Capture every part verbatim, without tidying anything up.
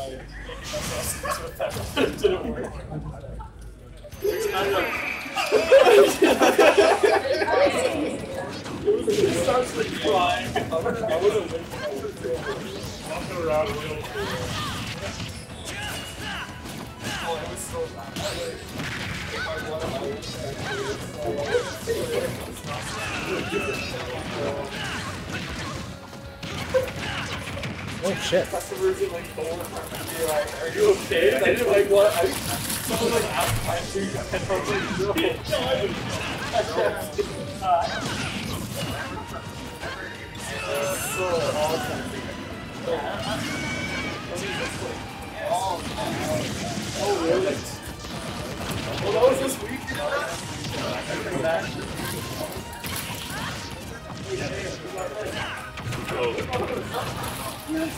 It didn't work. It starts with crying. I would have went walking around real quick. Oh, it was so bad. Oh shit. Customers are like, oh, like, are you okay? And I didn't like what I someone like asked my food and I was like, no. So awesome. Oh really? Well, that was this week, you know? That? Oh. Yes.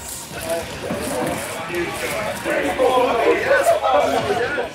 Oh, yes. Oh, yes.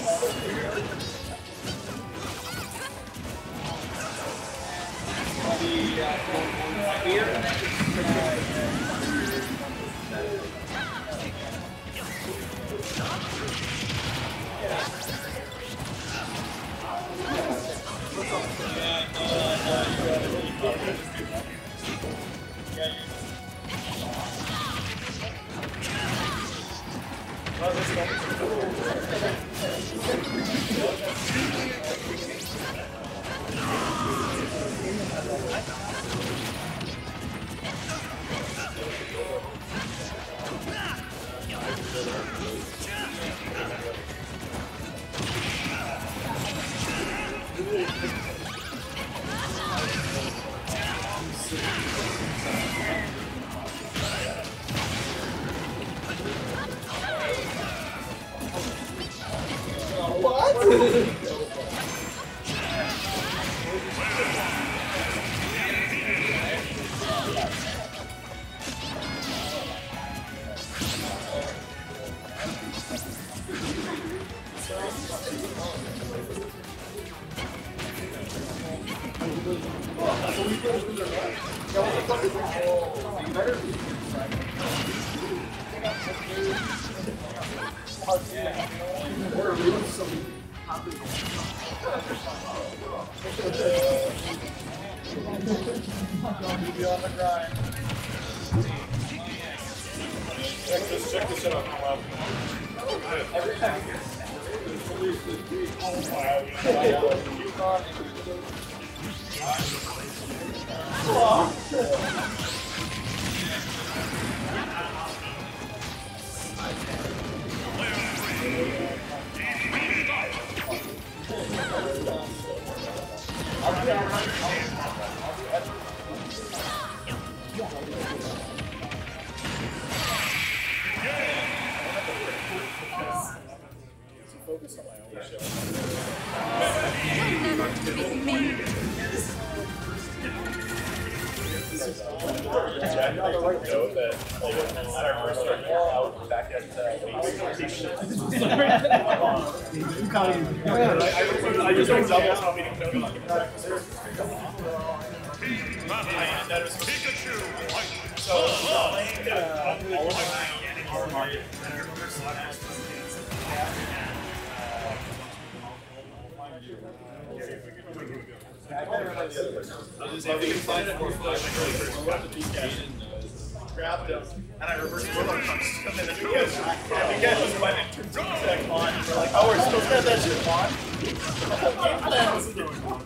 Grabbed him, and I reversed Warlock punch him, and then we get, and we get his weapon turns to that on, and we're like, oh, we're supposed to have that shit on? The whole game plan wasn't going on.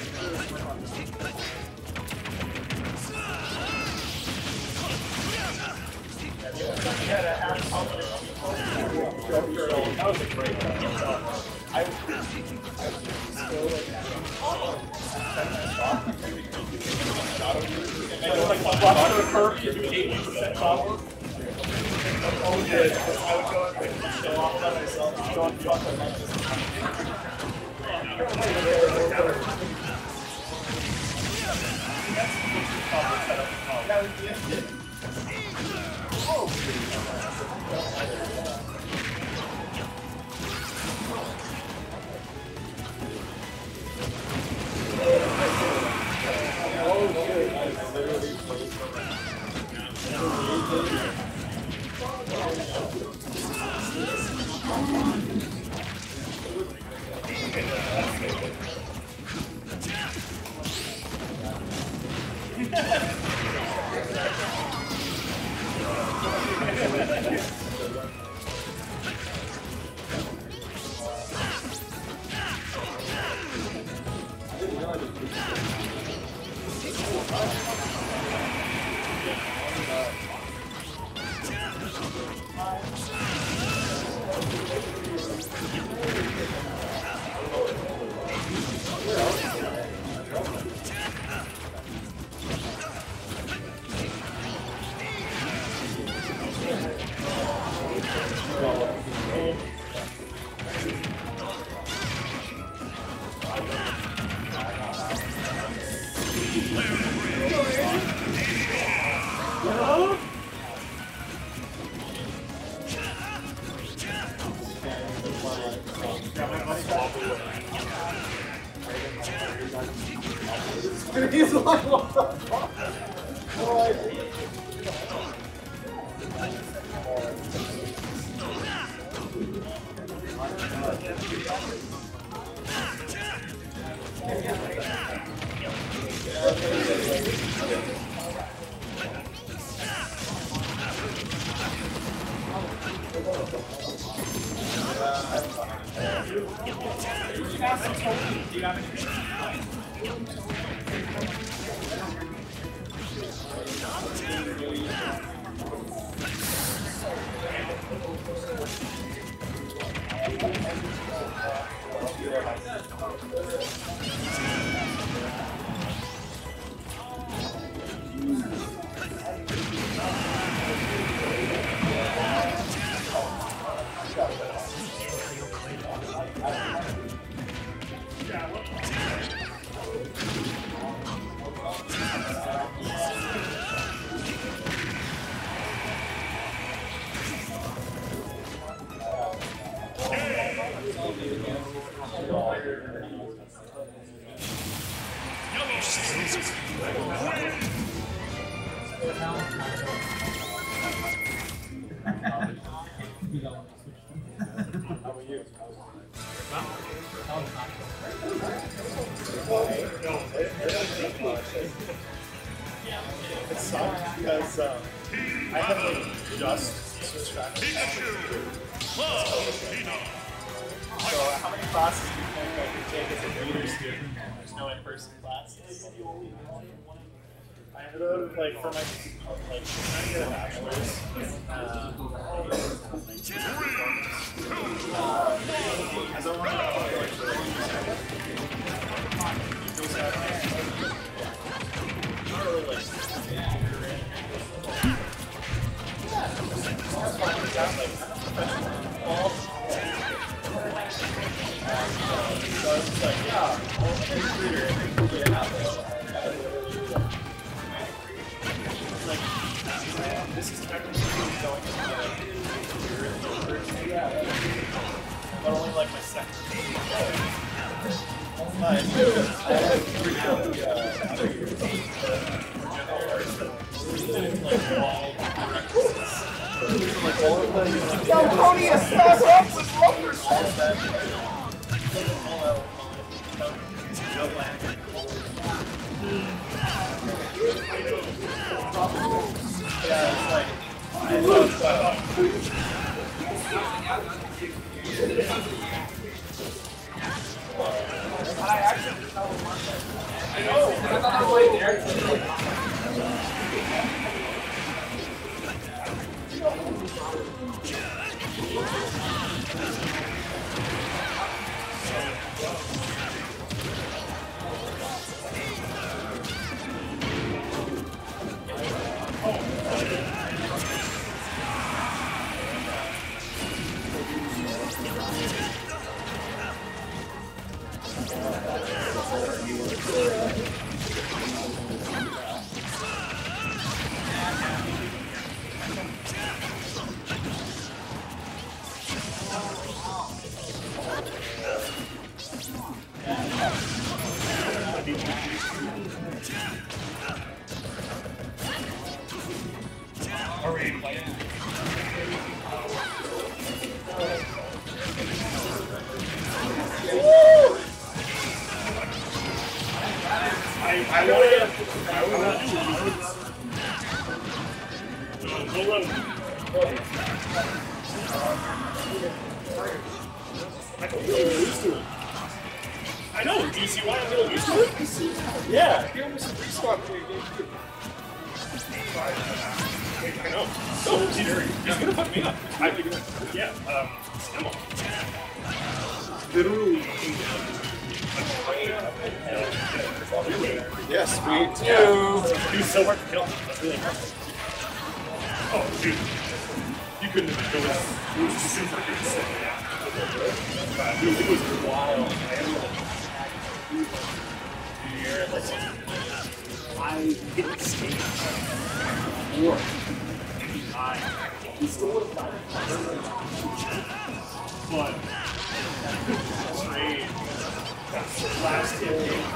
That was a great one. I was still like, and then like one block under a curve, you do eighty percent power. Oh, good. I would go and like show off by myself, go and drop the matches. That was the Oh, He's like, what the fuck? No idea. It sucked because um, I had like just switched back to So how many classes do you think I could take as a reader student? There's no in-person classes. I ended up like for my like trying to get a bachelor's. Uh, As I wanted to like not really like So I was just like, yeah, I'll be a reader and get it out there. Like, this is technically going to be like but only like my second. But I had three of the other years for general arts that did like all prerequisites. Like all of the Yo, Cody, a start up with rollers! All of that. All out. No land. Yeah, it's like I love that. I actually just know one day. I know. I thought I was right there. I I want to I want to do go run. I don't get used to it. I know. Do you see why I'm getting used to it? Yeah. Give me some restock for your game too. I know. So Peter, he's gonna fuck me up. I think. Yeah. Um. Come on. Literally. Yes, we do. He's so hard to kill. That's really hard. Oh, dude. You couldn't have killed him. It was super good. Dude, it was wild. I didn't skate. Or I he still would have done it. But trade. Last hit game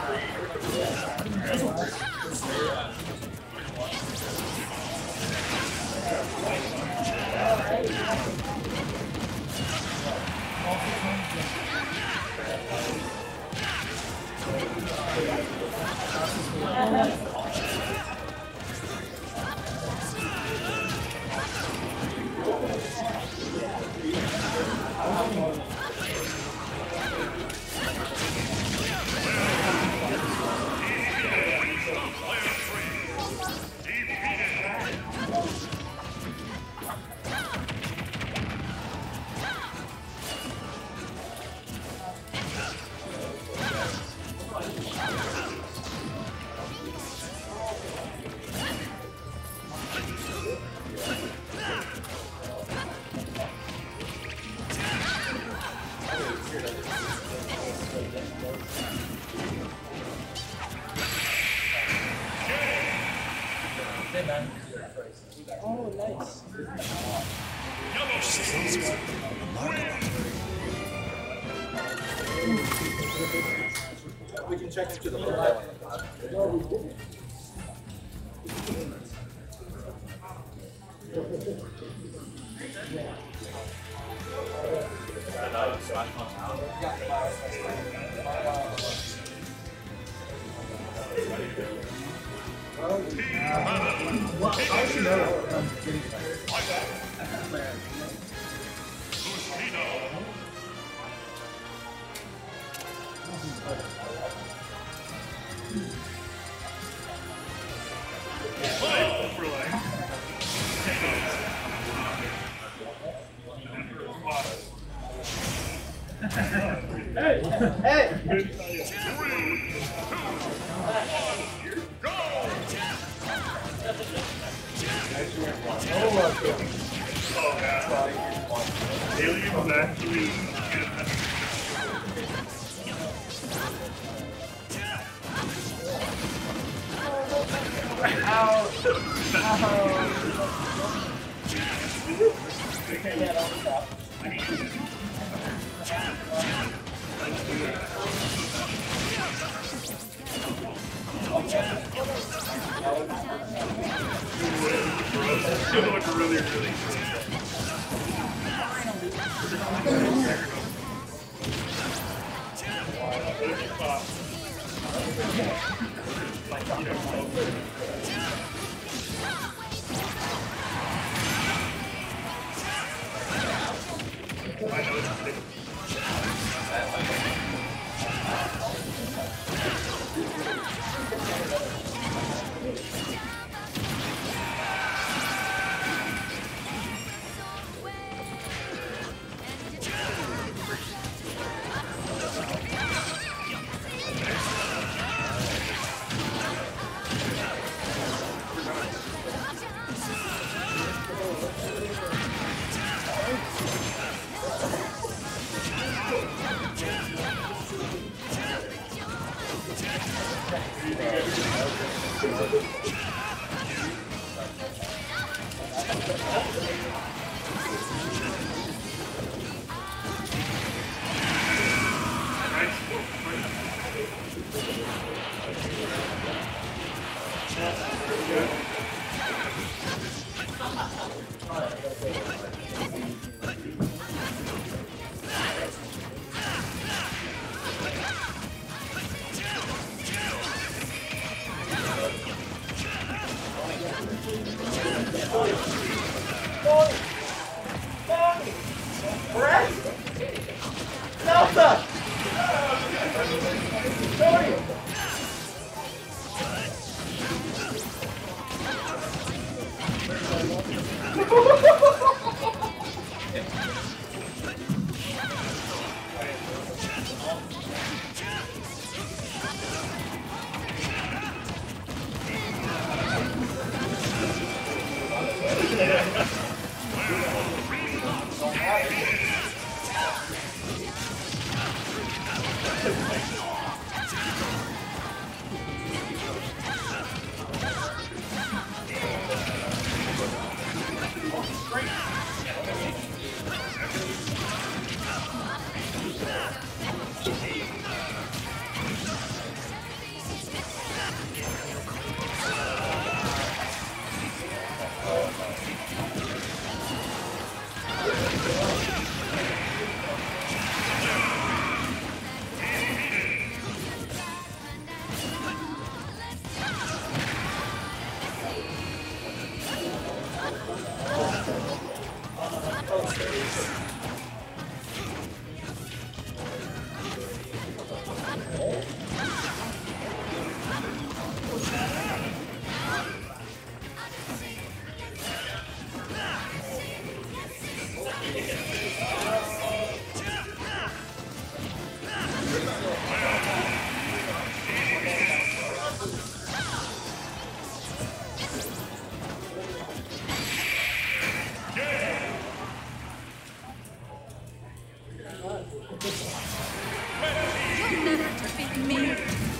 Oh, nice. Yellow Seas win. We can check into the live. Hey! Hey! Oh, yeah. Aliens actually. Ow. Ow. Okay, yeah, don't stop. You look really, really I know it's big. Tony! Tony! Brett! Delta! Tony! You'll never defeat me.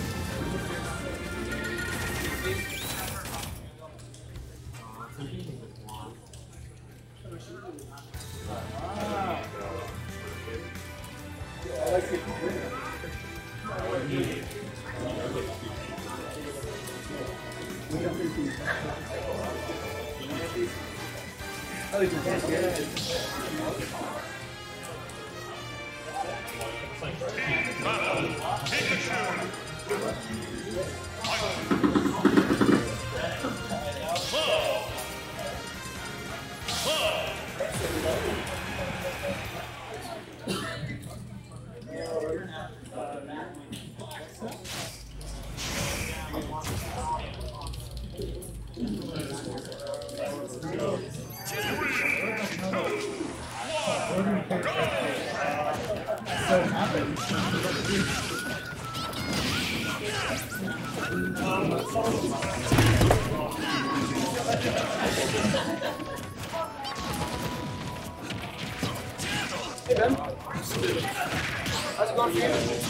Hey Ben. How's it going for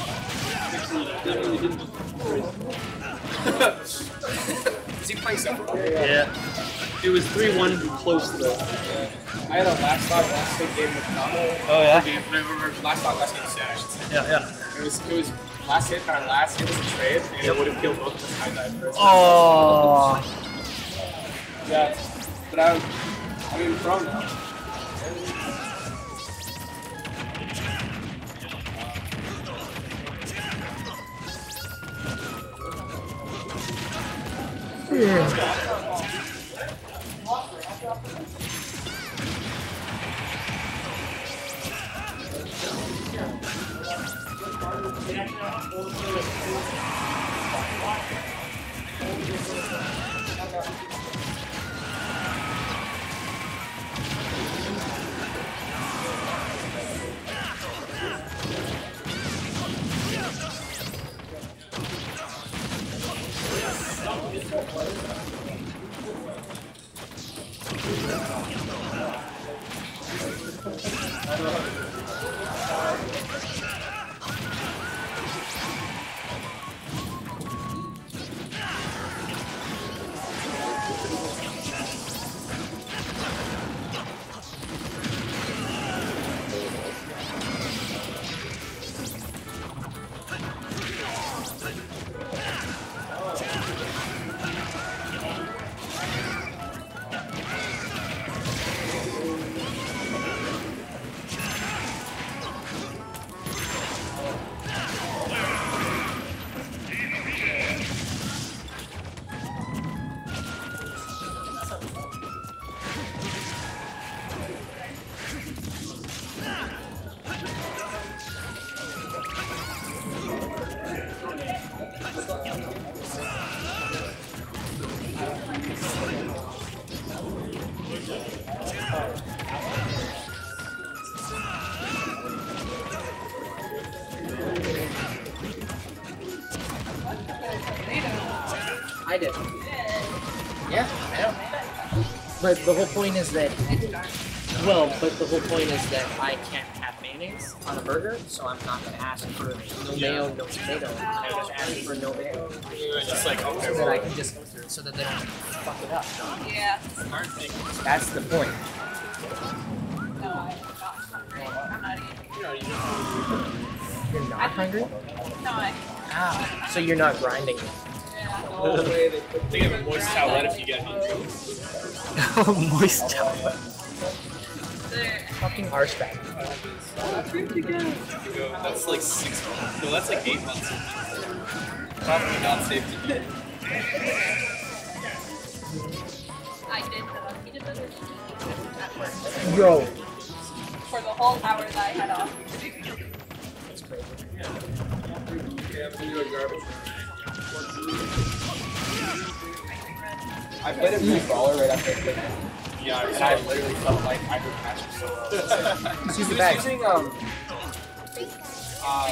you? Is he playing separate? Yeah. It was three one close though. I had a last stock last hit game with Namo. Oh yeah? Game, or last stock last game set, I should say. Yeah, yeah. It was, it was last hit, our last hit was a trade, and it would have killed both of us high dive first. Oh. Yeah. But I'm, I'm even pro now. tried it. Yeah, I know. But the whole point is that, well, but the whole point is that I can't have mayonnaise on a burger, so I'm not going to ask for no mayo, no tomato. I just ask for no mayo. Just like, okay, So that I can just, so that they don't fuck it up. Yeah. smart thing. That's the point. No, I'm not hungry. I'm not eating. You know, you just You're not hungry? No, I. Ah, so you're not grinding it. no way they put they have a moist towelette if you get me. Moist towel. Fucking arse back. That's like six months. No, that's like eight months. Probably not safe to eat. I did the peanut butter at work Yo. for the whole hour that I had off. That's crazy. Yeah, I'm gonna do a garbage. I played a Wii Brawler right after I played it. Yeah, I, and I literally felt like I would catch it so well. Just use the He bag. was using, um, uh,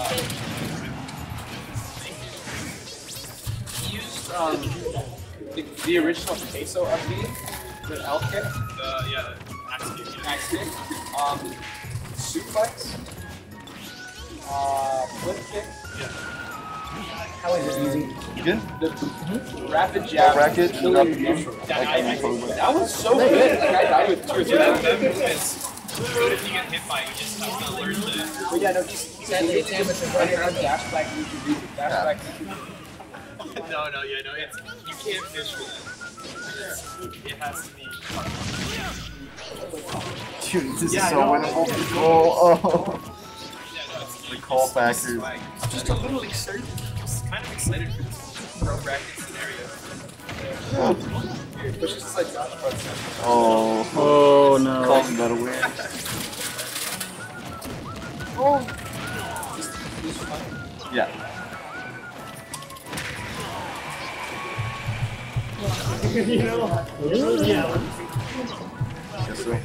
he used, um, the, the original queso of the, the elf kick. The, yeah, the axe kick. Axe kick. Um, suplex. Uh, flip kick. How is it easy? Good? The rapid jab. Racket, killing not neutral. That, like I, I, totally. that was so good. Like, I died with two or three. Yeah, that move is good if you get hit by it. You just have to learn the. But yeah, no, he's, he's That able hit to damage just is run right around there. dash back, you can do dash back, you can No, no, yeah, no, it's you can't fish with it. It has to be. Dude, this Yeah, is so no. winnable, people. Oh. Yeah, no, it's The call factors. I'm just a little excited. I'm kind of excited for this pro bracket scenario. push just like Josh Brooks. Oh. Oh no. Calling that a win. Yeah. Guess so.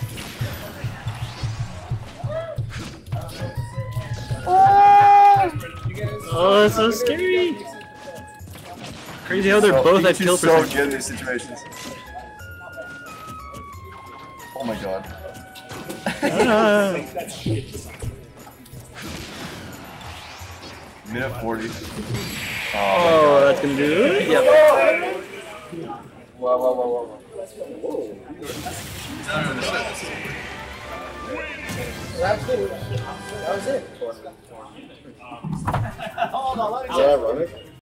Oh, that's so scary. Crazy how they're So, both at Pikachu's kill so percentage. good in these situations. Oh my god. Ah. Minute forty. Oh, that's gonna do it. Yep. Whoa, whoa, whoa, whoa, whoa. That's it. That was it. Is that ironic?